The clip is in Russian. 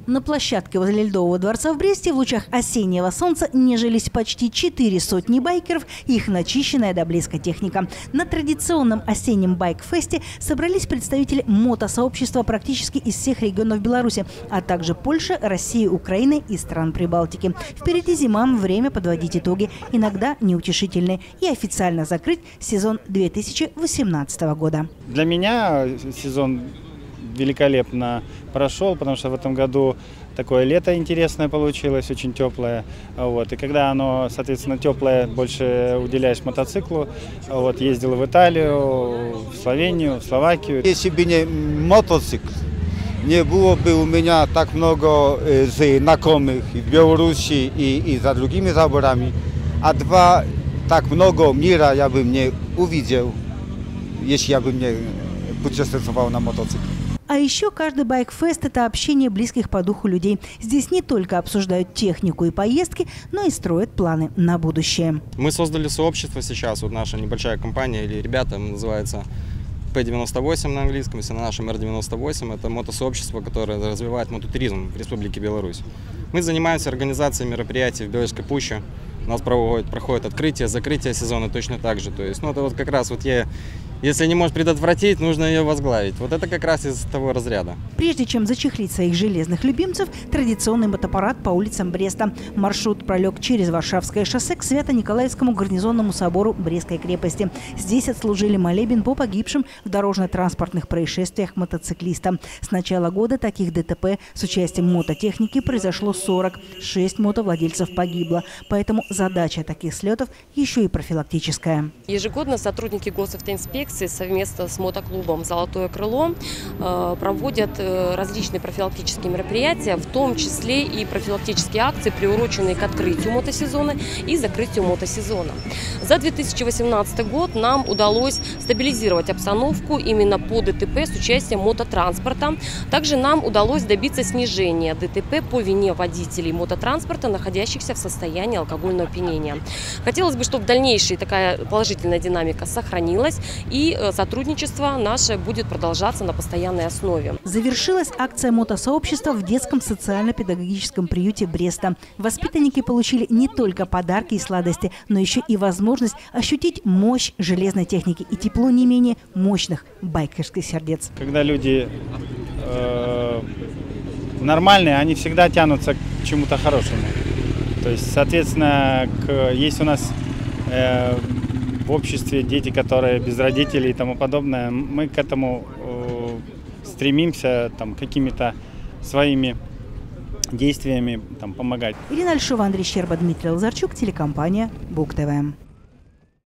На площадке возле Ледового дворца в Бресте в лучах осеннего солнца нежились почти 400 байкеров и их начищенная до блеска техника. На традиционном осеннем байк-фесте собрались представители мотосообщества практически из всех регионов Беларуси, а также Польши, России, Украины и стран Прибалтики. Впереди зима, время подводить итоги, иногда неутешительные, и официально закрыть сезон 2018 года. Для меня сезон великолепно прошел, потому что в этом году такое лето интересное получилось, очень теплое. Вот. И когда оно, соответственно, теплое, больше уделяешь мотоциклу. Вот. Ездил в Италию, в Словению, в Словакию. Если бы не мотоцикл, не было бы у меня так много знакомых и в Беларуси, и за другими заборами. А так много мира я бы не увидел, если я бы не путешествовал на мотоцикле. А еще каждый байк-фест – это общение близких по духу людей. Здесь не только обсуждают технику и поездки, но и строят планы на будущее. Мы создали сообщество сейчас, вот наша небольшая компания или ребята, называется P98 на английском, если на нашем R98. Это мотосообщество, которое развивает мототуризм в Республике Беларусь. Мы занимаемся организацией мероприятий в Белорусской пуще. У нас проходит открытие, закрытие сезона точно так же. То есть, это вот как раз если не можешь предотвратить, нужно ее возглавить. Вот это как раз из того разряда. Прежде чем зачехлить своих железных любимцев, традиционный мотопарад по улицам Бреста. Маршрут пролег через Варшавское шоссе к Свято-Николаевскому гарнизонному собору Брестской крепости. Здесь отслужили молебен по погибшим в дорожно-транспортных происшествиях мотоциклистам. С начала года таких ДТП с участием мототехники произошло 40. 6 мотовладельцев погибло. Поэтому задача таких слетов еще и профилактическая. Ежегодно сотрудники госавтоинспекции совместно с мотоклубом «Золотое крыло» проводят различные профилактические мероприятия, в том числе и профилактические акции, приуроченные к открытию мотосезона и закрытию мотосезона. За 2018 год нам удалось стабилизировать обстановку именно по ДТП с участием мототранспорта. Также нам удалось добиться снижения ДТП по вине водителей мототранспорта, находящихся в состоянии алкогольного опьянения. Хотелось бы, чтобы в дальнейшем такая положительная динамика сохранилась, и сотрудничество наше будет продолжаться на постоянной основе. Завершилась акция мотосообщества в детском социально-педагогическом приюте Бреста. Воспитанники получили не только подарки и сладости, но еще и возможность ощутить мощь железной техники и тепло не менее мощных байкерских сердец. Когда люди нормальные, они всегда тянутся к чему-то хорошему. То есть, соответственно, есть у нас в обществе дети, которые без родителей и тому подобное, мы к этому стремимся какими-то своими действиями помогать. Ирина Альшова, Андрей Щерба, Дмитрий Лазарчук, телекомпания БугТV.